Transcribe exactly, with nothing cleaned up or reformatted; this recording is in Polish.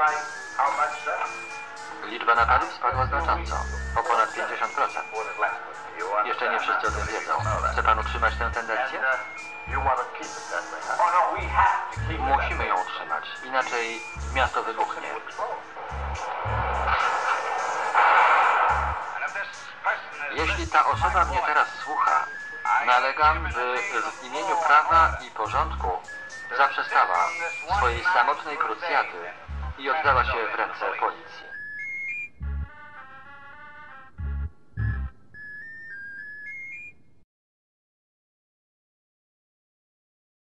Liczba napadów spadła znacząco, o ponad pięćdziesiąt procent. Jeszcze nie wszyscy o tym wiedzą. Chce pan utrzymać tę tendencję? Musimy ją utrzymać, inaczej miasto wybuchnie. Jeśli ta osoba mnie teraz słucha, nalegam, by w imieniu prawa i porządku zaprzestała swojej samotnej krucjaty i oddała się w ręce policji.